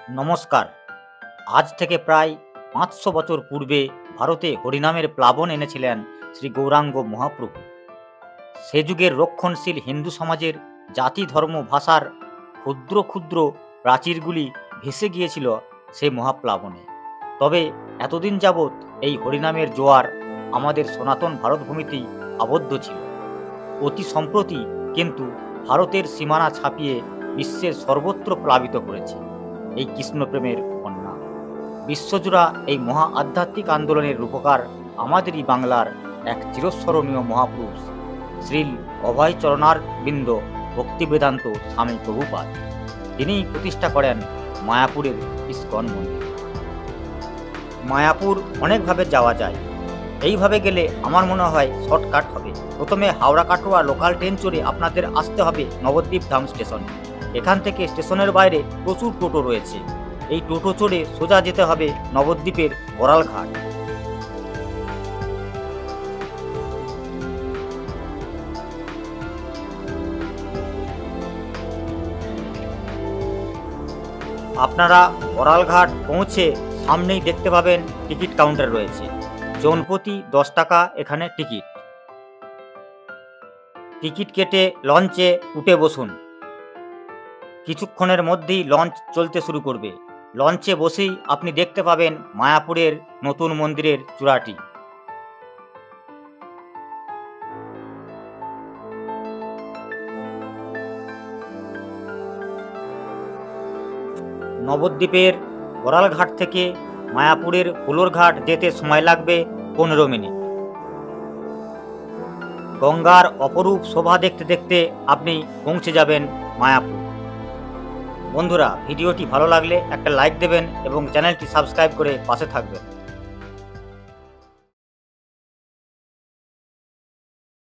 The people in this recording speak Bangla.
নমস্কার। আজ থেকে প্রায় ৫০০ বছর পূর্বে ভারতে হরিনামের প্লাবন এনেছিলেন শ্রী গৌরাঙ্গ মহাপ্রভু। সে যুগের রক্ষণশীল হিন্দু সমাজের জাতি ধর্ম ভাষার ক্ষুদ্র ক্ষুদ্র প্রাচীরগুলি ভেসে গিয়েছিল সেই মহাপ্লাবনে। তবে এতদিন যাবৎ এই হরিনামের জোয়ার আমাদের সনাতন ভারতভূমিতেই আবদ্ধ ছিল। অতি সম্প্রতি কিন্তু ভারতের সীমানা ছাপিয়ে বিশ্বের সর্বত্র প্লাবিত করেছে এই কৃষ্ণপ্রেমের বন্যা। বিশ্বজুড়া এই মহা আধ্যাত্মিক আন্দোলনের রূপকার আমাদেরই বাংলার এক চিরস্মরণীয় মহাপুরুষ শ্রীল অভয় চরণারবিন্দ ভক্তিবেদান্ত স্বামী প্রভুপাদ। তিনিই প্রতিষ্ঠা করেন মায়াপুরের ইস্কন মন্দির। মায়াপুর অনেকভাবে যাওয়া যায়, এইভাবে গেলে আমার মনে হয় শর্টকাট হবে। প্রথমে হাওড়া কাটোয়া লোকাল ট্রেন চড়ে আপনাদের আসতে হবে নবদ্বীপ ধাম স্টেশনে। এখান থেকে স্টেশনের বাইরে প্রচুর টোটো রয়েছে। এই টোটো চড়ে সোজা যেতে হবে নবদ্বীপের বড়ালঘাট। আপনারা বড়ালঘাট পৌঁছে সামনেই দেখতে পাবেন টিকিট কাউন্টার রয়েছে। জনপ্রতি 10 টাকা এখানে টিকিট। টিকিট কেটে লঞ্চে উঠে বসুন। কিছুক্ষণের মধ্যেই লঞ্চ চলতে শুরু করবে। লঞ্চে বসেই আপনি দেখতে পাবেন মায়াপুরের নতুন মন্দিরের চূড়াটি। নবদ্বীপের বড়ালঘাট থেকে মায়াপুরের হুলোরঘাট যেতে সময় লাগবে 15 মিনিট। গঙ্গার অপরূপ শোভা দেখতে দেখতে আপনি পৌঁছে যাবেন মায়াপুর। বন্ধুরা, ভিডিওটি ভালো লাগলে একটা লাইক দেবেন এবং চ্যানেলটি সাবস্ক্রাইব করে পাশে থাকবেন।